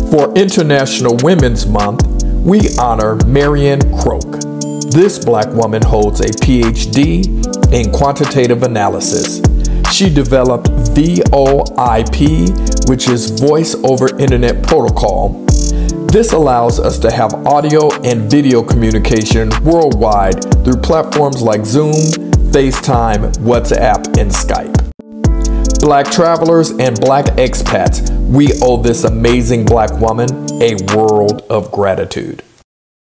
For International Women's Month, we honor Marian Croak. This Black woman holds a PhD in quantitative analysis. She developed VoIP, which is Voice over Internet Protocol. This allows us to have audio and video communication worldwide through platforms like Zoom, FaceTime, WhatsApp, and Skype. Black travelers and Black expats, we owe this amazing Black woman a world of gratitude.